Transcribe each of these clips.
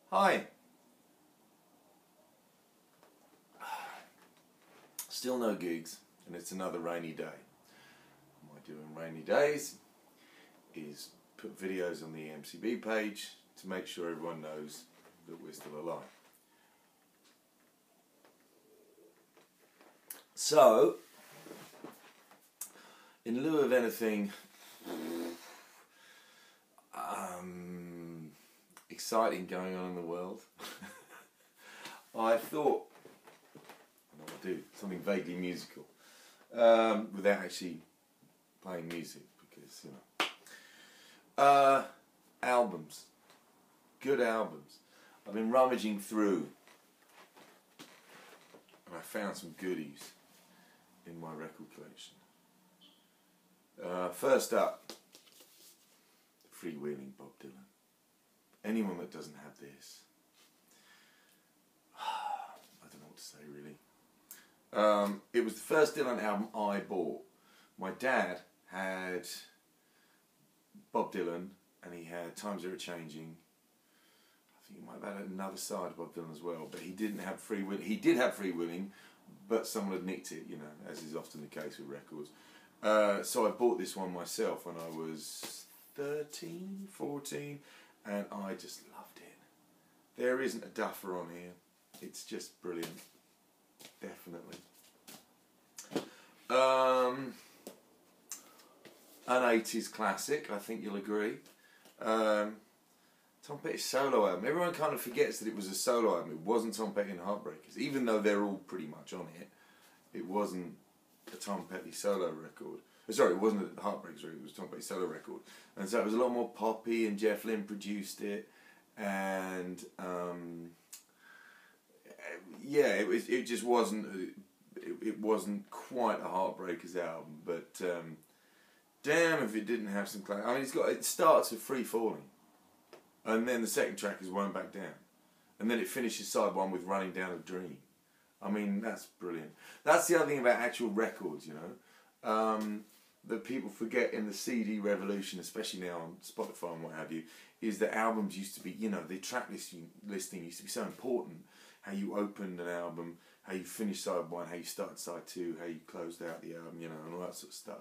Hi. Still no gigs, and it's another rainy day. What I do on rainy days is put videos on the MCB page to make sure everyone knows that we're still alive. So, in lieu of anything exciting going on in the world, I thought, I know what I do, something vaguely musical, without actually playing music, because, you know. Albums. Good albums. I've been rummaging through, and I found some goodies in my record collection. First up, Freewheeling Bob Dylan. Anyone that doesn't have this, I don't know what to say really. It was the first Dylan album I bought. My dad had Bob Dylan, and he had Times Are Changing. I think he might have had another side of Bob Dylan as well, but he didn't have Freewheeling. He did have Freewheeling, but someone had nicked it, you know, as is often the case with records. So I bought this one myself when I was 13, 14, and I just loved it. There isn't a duffer on here. It's just brilliant. Definitely. An 80s classic, I think you'll agree. Tom Petty's solo album. Everyone kind of forgets that it was a solo album. It wasn't Tom Petty and Heartbreakers. Even though they're all pretty much on it, it wasn't a Tom Petty solo record. Sorry, it wasn't a Heartbreakers record, it was a Tom Petty solo record. And so it was a lot more poppy, and Jeff Lynne produced it. And yeah, it just wasn't, it wasn't quite a Heartbreakers album, but damn if it didn't have some class. I mean, it starts with Free Falling, and then the second track is Won't Back Down, and then it finishes side one with Running Down a Dream. I mean, that's brilliant. That's the other thing about actual records, you know, that people forget in the CD revolution, especially now on Spotify and what have you, is that albums used to be, you know, the track listing used to be so important. How you opened an album, how you finished side one, how you started side two, how you closed out the album, you know, and all that sort of stuff.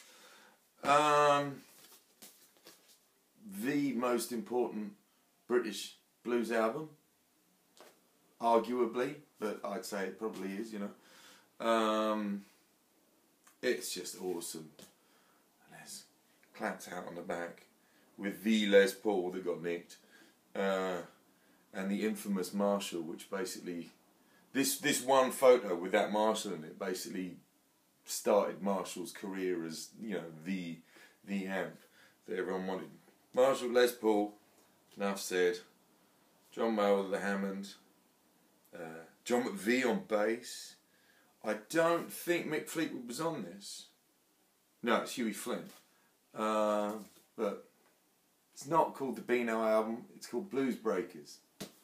The most important British blues album, arguably, but I'd say it probably is, you know. It's just awesome. And there's clapped out on the back with the Les Paul that got nicked, and the infamous Marshall, which basically, this one photo with that Marshall in it basically started Marshall's career as, you know, the amp that everyone wanted. Marshall, Les Paul, enough said. John Mayall the Hammond, John McVie on bass. I don't think Mick Fleetwood was on this. No, it's Huey Flynn. But it's not called the Beano album, it's called Blues Breakers.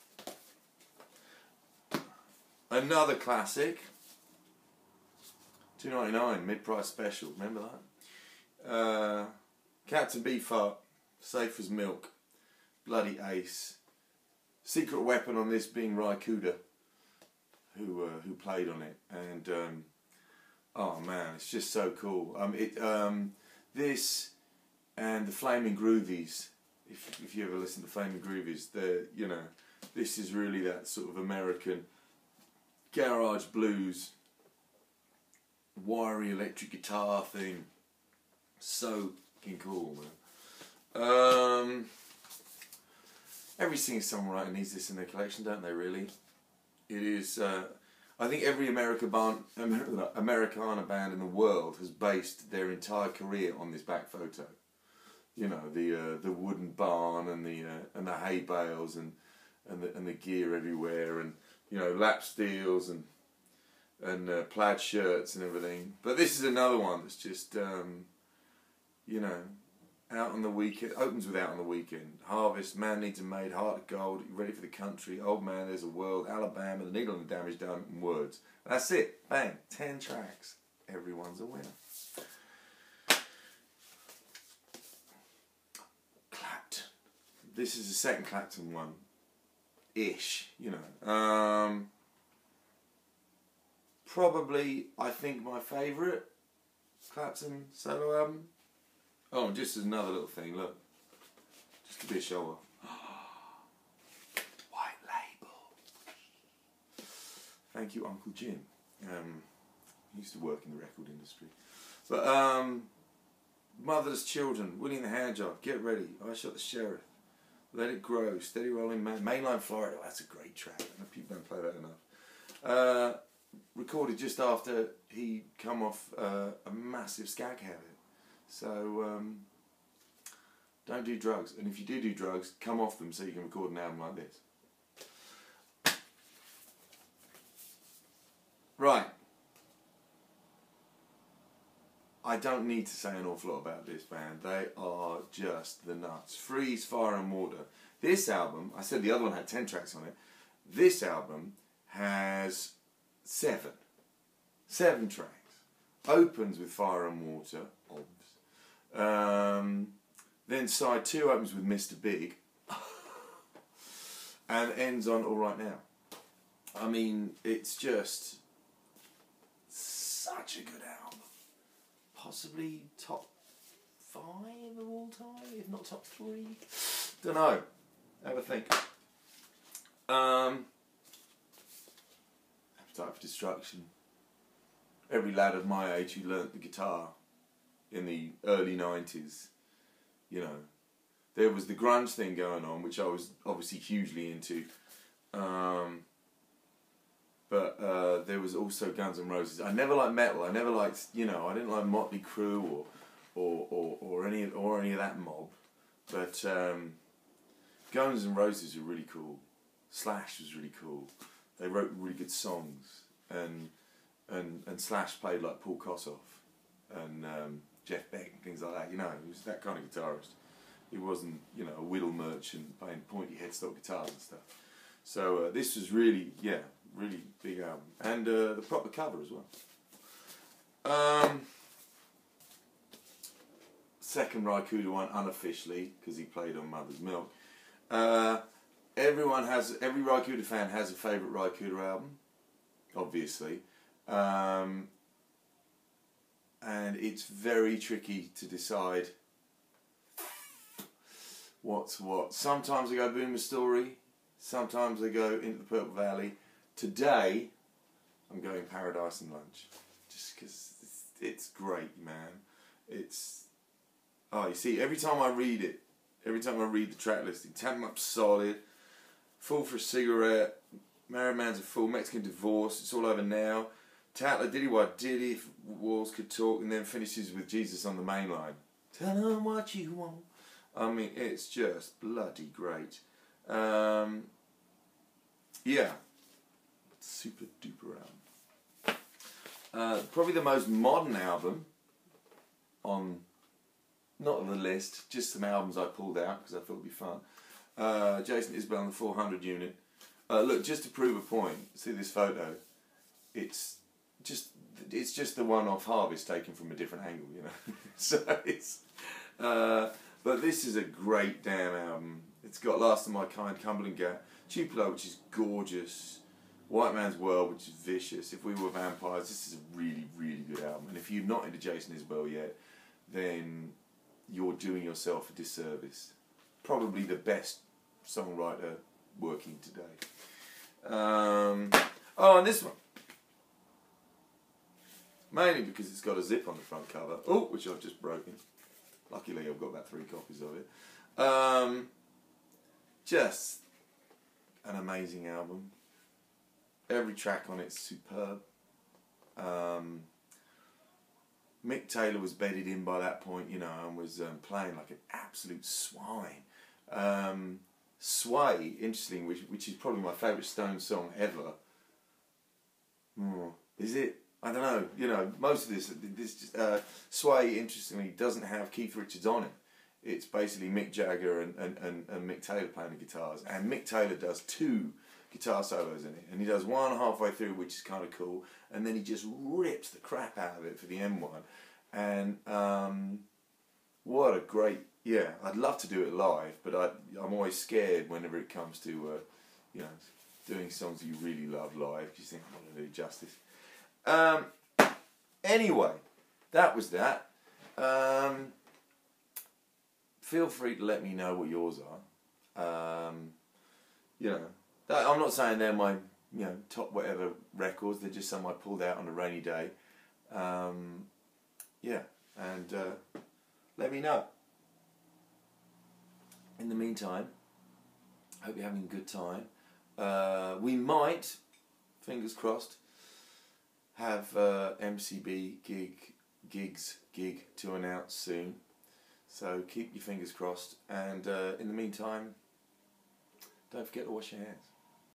Another classic, $2.99 mid-price special, remember that? Captain Beefheart, Safe as Milk, Bloody Ace. Secret weapon on this being Ry Cooder, who played on it, and oh man, it's just so cool. This and the Flaming Groovies. If you ever listen to Flaming Groovies, you know, this is really that sort of American garage blues, wiry electric guitar thing. So fucking cool, man. Every singer-songwriter needs this in their collection, don't they, really? It is, I think every Americana band in the world has based their entire career on this back photo. You know, the wooden barn and the hay bales and the gear everywhere, and, you know, lap steels and plaid shirts and everything. But this is another one that's just, you know, Out on the Weekend, opens with Out on the Weekend, Harvest, Man Needs a Maid, Heart of Gold, Ready for the Country, Old Man, There's a World, Alabama, The Needle and the Damage Done, and Words. That's it. Bang. 10 tracks. Everyone's a winner. Clapton. This is the second Clapton one. ish, you know. Probably, I think, my favourite Clapton solo album. Oh, and just as another little thing, look. Just to be a show off. White label. Thank you, Uncle Jim. He used to work in the record industry. But, Motherless Children, Willie and the Handjob, Get Ready, I Shot the Sheriff, Let It Grow, Steady Rolling Man, Mainline Florida, oh, that's a great track. People don't play that enough. Recorded just after he'd come off a massive skag habit. So, don't do drugs. And if you do drugs, come off them so you can record an album like this. Right. I don't need to say an awful lot about this band. They are just the nuts. Freeze, Fire and Water. This album, I said the other one had 10 tracks on it. This album has 7. 7 tracks. Opens with Fire and Water, obvs. Then side 2 opens with Mr. Big. And ends on All Right Now. I mean, it's just such a good album. Possibly top 5 of all time, if not top 3. Don't know. Have a think. Appetite for Destruction. Every lad of my age who learnt the guitar in the early 90s, you know, there was the grunge thing going on, which I was obviously hugely into. But there was also Guns N' Roses. I never liked metal. I never liked, you know, I didn't like Motley Crue or any of that mob. But Guns N' Roses were really cool. Slash was really cool. They wrote really good songs, and Slash played like Paul Kossoff and Jeff Beck and things like that. You know, he was that kind of guitarist. He wasn't, you know, a whittle merchant playing pointy headstock guitars and stuff. So this was really, yeah, really big album, and the proper cover as well. Second Ry Cooder one unofficially because he played on Mother's Milk. Every Ry Cooder fan has a favourite Ry Cooder album, obviously, and it's very tricky to decide what's what. Sometimes I go Boomer Story, sometimes I go Into the Purple Valley. Today, I'm going Paradise and Lunch, just because it's great, man. It's, oh, you see, every time I read it, every time I read the track listing, Tap 'Em Up Solid, Fool for a Cigarette, Married Man's a Fool, Mexican Divorce, It's All Over Now, Tatler, Diddy Why Diddy, If Walls Could Talk, and then finishes with Jesus on the Main Line. Tell them what you want. I mean, it's just bloody great. Yeah. Super duper album. Probably the most modern album on, not on the list, just some albums I pulled out because I thought it would be fun. Jason Isbell and the 400 Unit. Look, just to prove a point, see this photo? It's just the one-off Harvest taken from a different angle, you know. So it's, but this is a great damn album. It's got Last of My Kind, Cumberland Gap, Tupelo, which is gorgeous. White Man's World, which is vicious. If We Were Vampires, this is a really, really good album. And if you're not into Jason Isbell yet, then you're doing yourself a disservice. Probably the best songwriter working today. Oh, and this one. Mainly because it's got a zip on the front cover. Oh, which I've just broken. Luckily, I've got about 3 copies of it. Just an amazing album. Every track on it's superb. Mick Taylor was bedded in by that point, you know, and was playing like an absolute swine. Sway, interesting, which is probably my favourite Stones song ever. Is it? I don't know. You know, most of this Sway, interestingly, doesn't have Keith Richards on it. It's basically Mick Jagger and Mick Taylor playing the guitars, and Mick Taylor does 2 guitar solos in it, and he does one halfway through, which is kind of cool, and then he just rips the crap out of it for the end one. And what a great, yeah, I'd love to do it live, but I'm always scared whenever it comes to you know, doing songs that you really love live, because you think, I'm not going to do it justice. Anyway, that was that. Feel free to let me know what yours are. You know, I'm not saying they're my, you know, top whatever records. They're just some I pulled out on a rainy day. Yeah, and let me know. In the meantime, hope you're having a good time. We might, fingers crossed, have MCB gig to announce soon. So keep your fingers crossed, and in the meantime, don't forget to wash your hands.